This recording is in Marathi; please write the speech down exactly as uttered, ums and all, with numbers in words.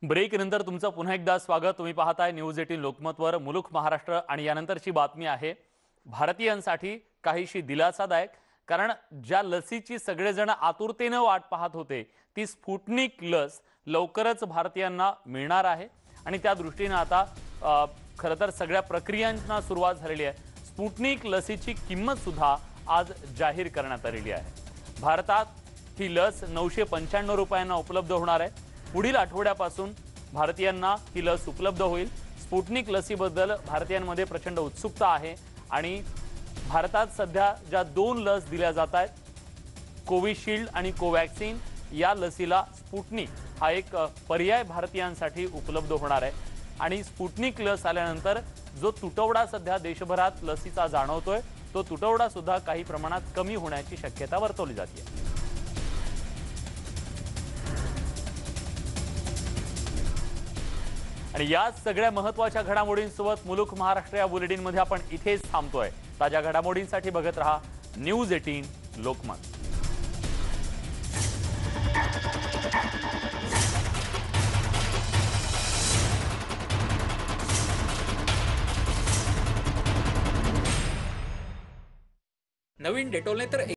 ब्रेक नंतर तुमचं पुन्हा एकदा स्वागत। तुम्ही पाहताय न्यूज अठरा लोकमतवर मुलुख महाराष्ट्र आणि यानंतरची बातमी आहे भारतीयांसाठी काहीशी दिलासादायक, कारण ज्या लसीची सगळेजण आतुरतेने वाट पाहत होते ती स्पुटनिक लस लवकरच भारतीयांना मिळणार आहे आणि त्या दृष्टीने आता खरं तर सगळ्या प्रक्रियांना सुरुवात झालेली आहे। स्पुटनिक लसीची किंमत सुद्धा आज जाहीर करण्यात आलेली आहे। भारतात ही लस नऊशे पंच्याण्णव रुपयांना उपलब्ध होणार आहे। पुढील आठवड्यापासून भारतीयांना ही लस उपलब्ध होईल। स्पुटनिक लसीबद्दल भारतीयांमध्ये प्रचंड उत्सुकता आहे आणि भारतात सध्या ज्या दोन लस दिल्या जात आहेत, कोविशिल्ड आणि कोवॅक्सिन, या लसीला स्पुटनिक हा एक पर्याय भारतीयांसाठी उपलब्ध होणार आहे आणि स्पुटनिक लस आल्यानंतर जो तुटवडा सध्या देशभरात लसीचा जाणवतोय तो तुटवडा सुद्धा काही प्रमाणात कमी होण्याची शक्यता वर्तवली जाते। आणि या सगळ्या महत्त्वाच्या घडामोडींसोबत मुलुख महाराष्ट्र या बुलेटिनमध्ये आपण इथेच थांबतोय। ताज्या घडामोडींसाठी बघत रहा न्यूज अठरा लोकमत। नवीन डेटॉलने तर